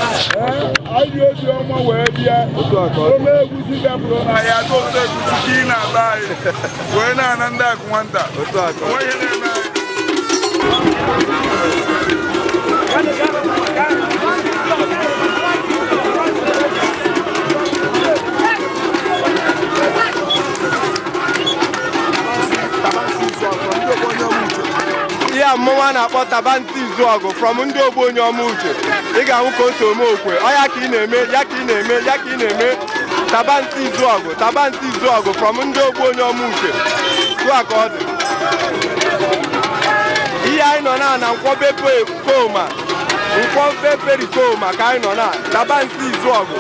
Anyị oji ọma wee bịa ome egwusi dapụrụ na ya dote egwusi ka ị na-ata anyị wee na-ana ndị akụ nwata onye na-eme ihe mmụọ na-akpọ Tabanti Izuọgụ from ndị ogbo onye ọma uche. Ị ga-ahụ ka o si ome okwe ọ ya ka ị na-eme ya ka ị na-eme ya ka ị na-eme Tabanti Izuọgụ from ndị ogbo onye ọma uche. Tụa ka ọ dị ihe anyị nọ na Nkwọbe Perikoma ka anyị nọ na Tabanti Izuọgụ.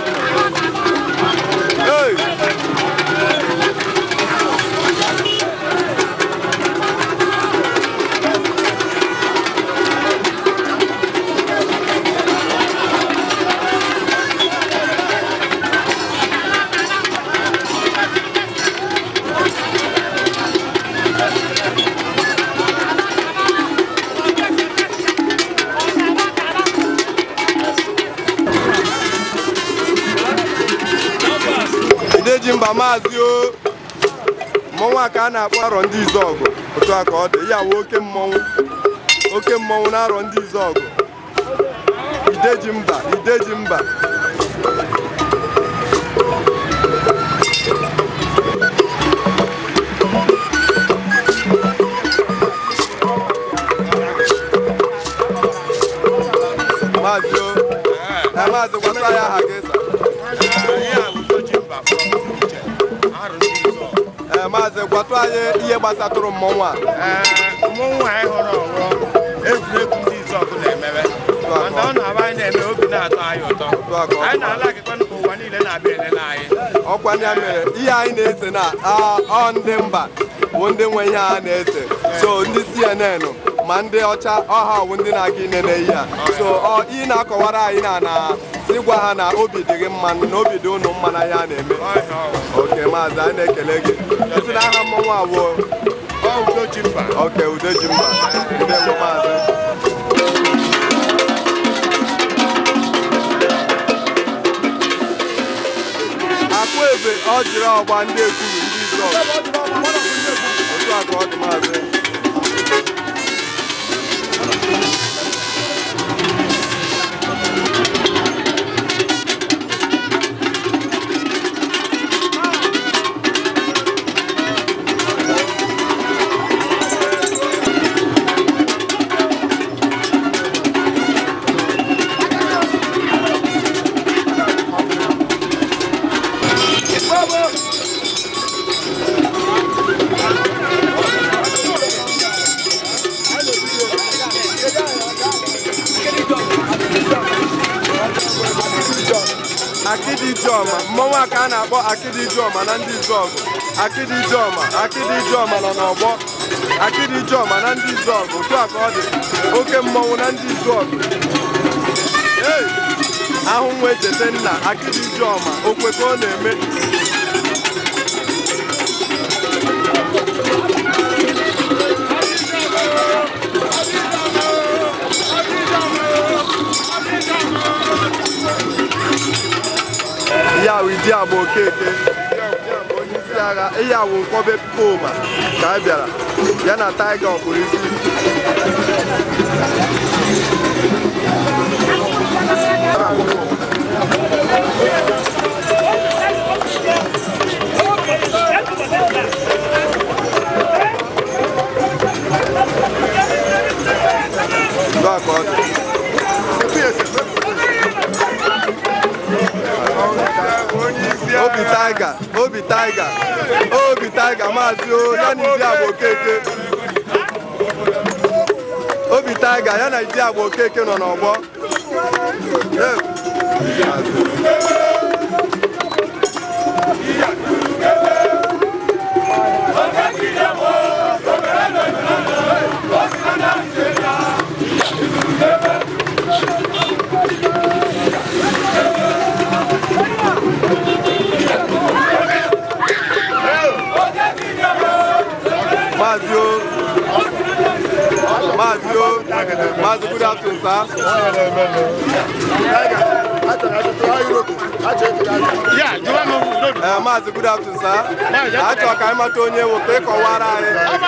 Jimba Maazị mmọnwụ a ka a na-akpọ arọ ndị Izuọgụ. Otu a ka ọ dị ya wụ oke mmọnwụ na arọ ndị Izuọgụ. Idejimba Maazị gwata ya aha gị sa. Maazị gwatụ anyị ihe gbasatụrụ mmọnwụ a. Mmọnwụ anyị hụrụ ọghọ egwuregwu ndị Izuọgụ na-emebe mana ọ na-aba anyị na-eme obi na-atọ anyị ụtọ. Anyị na-ala akịkọ nke ụwa niile na-abịa elele anyị. Ọkwa ya mere ihe anyị na-ese na ọ ndị mba bụ ndị nwe ihe a na-ese, so ndị CNN ma ndị ọcha ọha ọwụ ndị na-aga inene ihe a, so ị na-akọwara anyị na si gwa ha na obi dị gị mma na obi dị unu mma na ihe a na-eme. Oke maazị, anyị na-ekele gị. Isi na aha mmọnwụ abụọ Udojimba. Oke Udojimba, ndewo maazị. Akụ ebe ọ jiri ọgba ndị ekwuru ndị Izuọgụ. Otu a ka ọ dị maazị. Akidi Ijeọma, mmọnwụ a ka a na-akpọ Akidi Ijeọma na ndị Izuọgụ. Akidi Ijeọma nọ n'ọgbọ. Akidi Ijeọma na ndị Izuọgụ. Otu a ka ọ dị oke mmọnwụ na ndị Izuọgụ. Ahụ nwa echete nna Akidi Ijeọma okwe ka ọ na-eme. Ya wụ Idiagbo Okeke onye isi agha. Ihe awụ Nkwọbe Perikoma ka a bịara ya na Taiga Ọkpụrụisi. Obi Taiga Maazị ya na Idiagbo Okeke. Obi Taiga ya na Idiagbo Okeke nọ n'ọgbọ. Maazị, good afternoon, sir. Maazị, good afternoon, sir. Achọrọ ka anyị mata onye ewu ka ịkọwara anyị.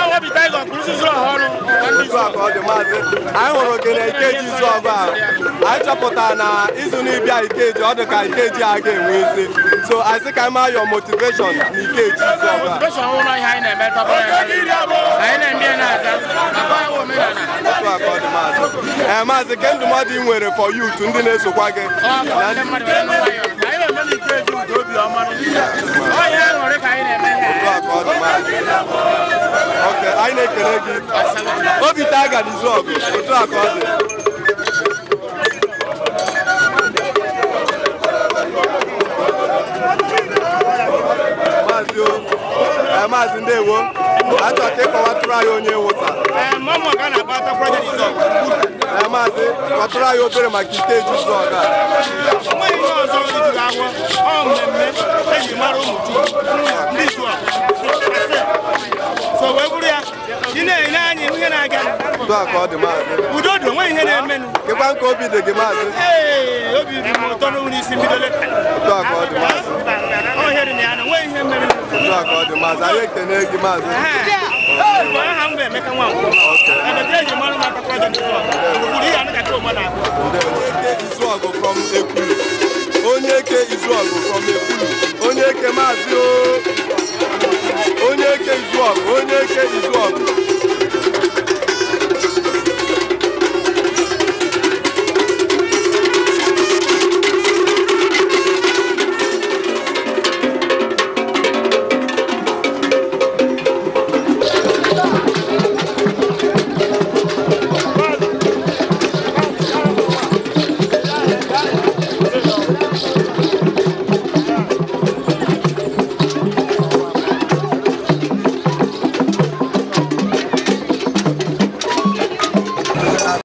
Otu a ka ọ dị, Maazị. Anyị hụrụ gị na Ikeji izu ọgụ a. Anyị chọpụtara na izu n'ịbịa Ikeji ọ dị ka Ikeji a ga-enwe isi. So I sị ka anyị maa your motivation na Ikeji izu ọgụ a. Otu a ka ọ dị, Maazị. Maazị, ke ndụmọdụ ị nwere for youth ndị na-esokwa gị? Okay, anyị na-ekele gị. Obi Tiger n'izu ọgụ, otu a ka ọ dị. Maazị ndewo, achọrọ ka ịkọwatụrụ anyị onye wụsa. Maazị, kọtụrụ anyị obere maka Ikeji izu ọgụ a. Otu a ka ọ dị, Maazị. Kekwa nke obi dị gị, Maazị. Otu a ka ọ dị, Maazị. Otu a ka ọ dị, Maazị. Anyị ekene gị, Maazị. Onye Eke Izuọgụ from Ekwulu. Onye Eke, Maazị.